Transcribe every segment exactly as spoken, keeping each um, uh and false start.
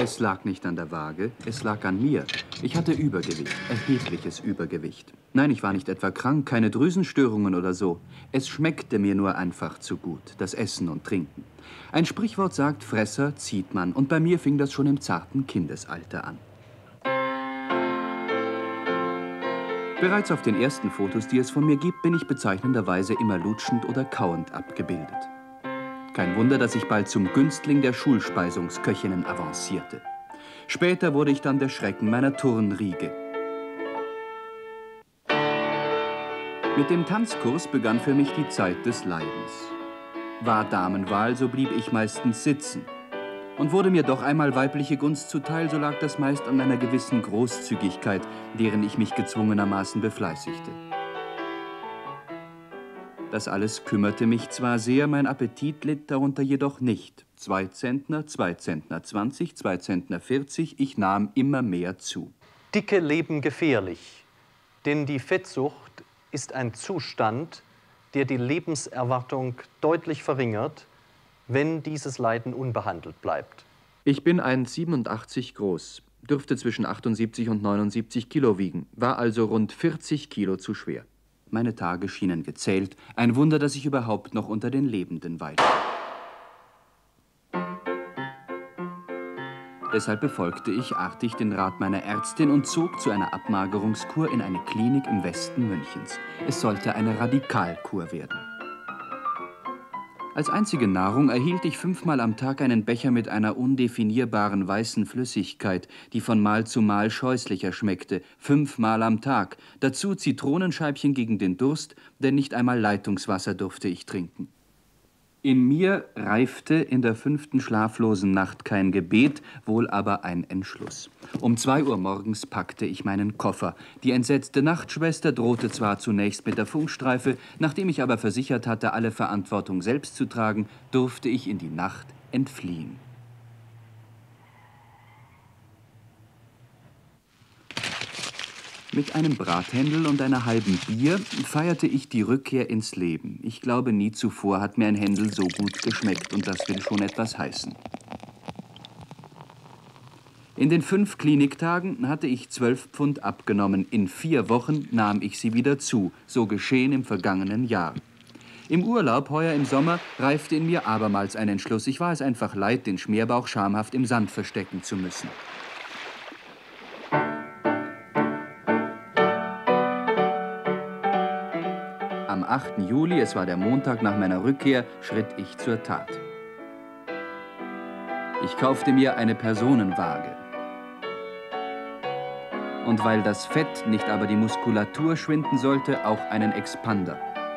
Es lag nicht an der Waage, es lag an mir. Ich hatte Übergewicht, erhebliches Übergewicht. Nein, ich war nicht etwa krank, keine Drüsenstörungen oder so. Es schmeckte mir nur einfach zu gut, das Essen und Trinken. Ein Sprichwort sagt, Fresser zieht man. Und bei mir fing das schon im zarten Kindesalter an. Bereits auf den ersten Fotos, die es von mir gibt, bin ich bezeichnenderweise immer lutschend oder kauend abgebildet. Kein Wunder, dass ich bald zum Günstling der Schulspeisungsköchinnen avancierte. Später wurde ich dann der Schrecken meiner Turnriege. Mit dem Tanzkurs begann für mich die Zeit des Leidens. War Damenwahl, so blieb ich meistens sitzen. Und wurde mir doch einmal weibliche Gunst zuteil, so lag das meist an einer gewissen Großzügigkeit, deren ich mich gezwungenermaßen befleißigte. Das alles kümmerte mich zwar sehr, mein Appetit litt darunter jedoch nicht. Zwei Zentner, zwei Zentner zwanzig, zwei Zentner vierzig, ich nahm immer mehr zu. Dicke leben gefährlich, denn die Fettsucht ist ein Zustand, der die Lebenserwartung deutlich verringert, wenn dieses Leiden unbehandelt bleibt. Ich bin eins Komma siebenundachtzig groß, dürfte zwischen achtundsiebzig und neunundsiebzig Kilo wiegen, war also rund vierzig Kilo zu schwer. Meine Tage schienen gezählt. Ein Wunder, dass ich überhaupt noch unter den Lebenden weilte. Deshalb befolgte ich artig den Rat meiner Ärztin und zog zu einer Abmagerungskur in eine Klinik im Westen Münchens. Es sollte eine Radikalkur werden. Als einzige Nahrung erhielt ich fünfmal am Tag einen Becher mit einer undefinierbaren weißen Flüssigkeit, die von Mal zu Mal scheußlicher schmeckte, fünfmal am Tag. Dazu Zitronenscheibchen gegen den Durst, denn nicht einmal Leitungswasser durfte ich trinken. In mir reifte in der fünften schlaflosen Nacht kein Gebet, wohl aber ein Entschluss. Um zwei Uhr morgens packte ich meinen Koffer. Die entsetzte Nachtschwester drohte zwar zunächst mit der Funkstreife, nachdem ich aber versichert hatte, alle Verantwortung selbst zu tragen, durfte ich in die Nacht entfliehen. Mit einem Brathändel und einer halben Bier feierte ich die Rückkehr ins Leben. Ich glaube, nie zuvor hat mir ein Händel so gut geschmeckt, und das will schon etwas heißen. In den fünf Kliniktagen hatte ich zwölf Pfund abgenommen. In vier Wochen nahm ich sie wieder zu, so geschehen im vergangenen Jahr. Im Urlaub, heuer im Sommer, reifte in mir abermals ein Entschluss. Ich war es einfach leid, den Schmerbauch schamhaft im Sand verstecken zu müssen. Am achten Juli, es war der Montag nach meiner Rückkehr, schritt ich zur Tat. Ich kaufte mir eine Personenwaage. Und weil das Fett, nicht aber die Muskulatur schwinden sollte, auch einen Expander.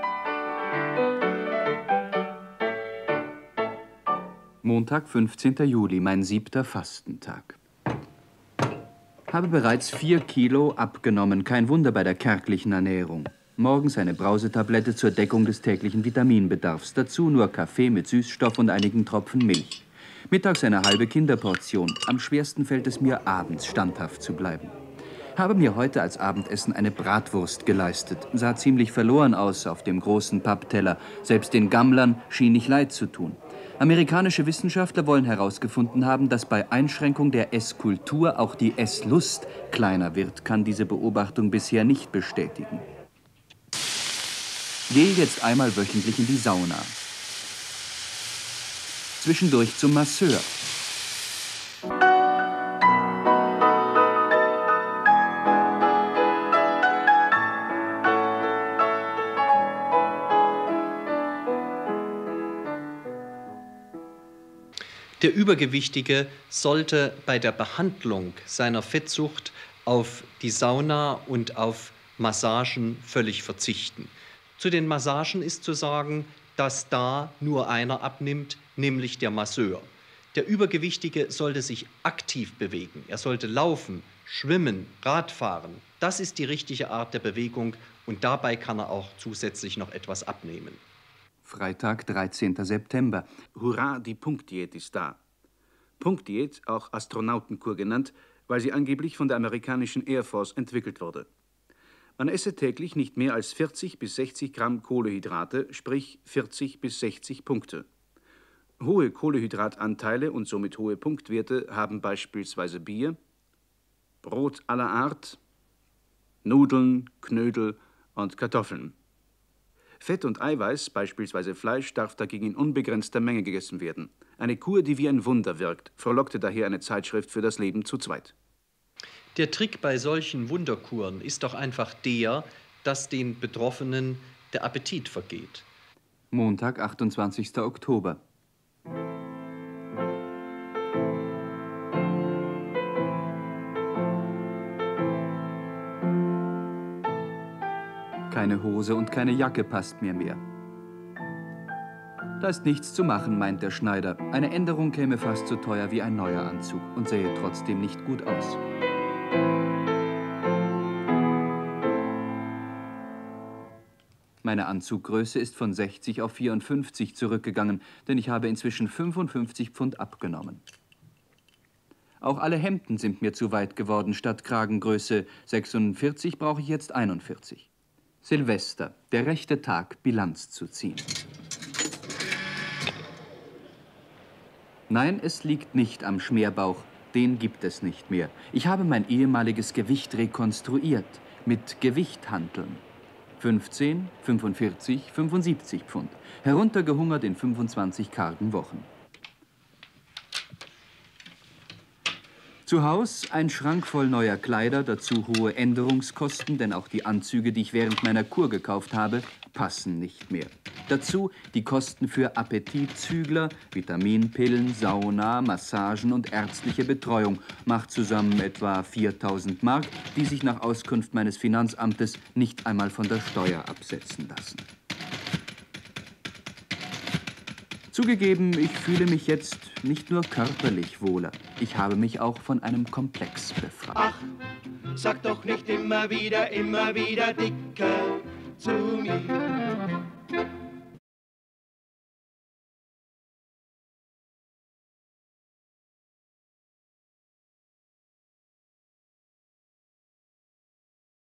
Montag, fünfzehnter Juli, mein siebter Fastentag. Habe bereits vier Kilo abgenommen, kein Wunder bei der kärglichen Ernährung. Morgens eine Brausetablette zur Deckung des täglichen Vitaminbedarfs. Dazu nur Kaffee mit Süßstoff und einigen Tropfen Milch. Mittags eine halbe Kinderportion. Am schwersten fällt es mir, abends standhaft zu bleiben. Habe mir heute als Abendessen eine Bratwurst geleistet. Sah ziemlich verloren aus auf dem großen Pappteller. Selbst den Gammlern schien ich leid zu tun. Amerikanische Wissenschaftler wollen herausgefunden haben, dass bei Einschränkung der Esskultur auch die Esslust kleiner wird, kann diese Beobachtung bisher nicht bestätigen. Gehe jetzt einmal wöchentlich in die Sauna. Zwischendurch zum Masseur. Der Übergewichtige sollte bei der Behandlung seiner Fettsucht auf die Sauna und auf Massagen völlig verzichten. Zu den Massagen ist zu sagen, dass da nur einer abnimmt, nämlich der Masseur. Der Übergewichtige sollte sich aktiv bewegen. Er sollte laufen, schwimmen, Radfahren. Das ist die richtige Art der Bewegung und dabei kann er auch zusätzlich noch etwas abnehmen. Freitag, dreizehnter September. Hurra, die Punktdiät ist da. Punktdiät, auch Astronautenkur genannt, weil sie angeblich von der amerikanischen Air Force entwickelt wurde. Man esse täglich nicht mehr als vierzig bis sechzig Gramm Kohlenhydrate, sprich vierzig bis sechzig Punkte. Hohe Kohlenhydratanteile und somit hohe Punktwerte haben beispielsweise Bier, Brot aller Art, Nudeln, Knödel und Kartoffeln. Fett und Eiweiß, beispielsweise Fleisch, darf dagegen in unbegrenzter Menge gegessen werden. Eine Kur, die wie ein Wunder wirkt, frohlockte daher eine Zeitschrift für das Leben zu zweit. Der Trick bei solchen Wunderkuren ist doch einfach der, dass den Betroffenen der Appetit vergeht. Montag, achtundzwanzigster Oktober. Keine Hose und keine Jacke passt mir mehr. Da ist nichts zu machen, meint der Schneider. Eine Änderung käme fast so teuer wie ein neuer Anzug und sähe trotzdem nicht gut aus. Meine Anzuggröße ist von sechzig auf vierundfünfzig zurückgegangen, denn ich habe inzwischen fünfundfünfzig Pfund abgenommen. Auch alle Hemden sind mir zu weit geworden. Statt Kragengröße sechsundvierzig brauche ich jetzt einundvierzig. Silvester, der rechte Tag, Bilanz zu ziehen. Nein, es liegt nicht am Schmerbauch. Den gibt es nicht mehr. Ich habe mein ehemaliges Gewicht rekonstruiert. Mit Gewichthanteln. fünfzehn, fünfundvierzig, fünfundsiebzig Pfund. Heruntergehungert in fünfundzwanzig kargen Wochen. Zu Haus ein Schrank voll neuer Kleider, dazu hohe Änderungskosten, denn auch die Anzüge, die ich während meiner Kur gekauft habe, passen nicht mehr. Dazu die Kosten für Appetitzügler, Vitaminpillen, Sauna, Massagen und ärztliche Betreuung. Macht zusammen etwa viertausend Mark, die sich nach Auskunft meines Finanzamtes nicht einmal von der Steuer absetzen lassen. Zugegeben, ich fühle mich jetzt nicht nur körperlich wohler. Ich habe mich auch von einem Komplex befreit. Ach, sag doch nicht immer wieder, immer wieder Dicke zu mir.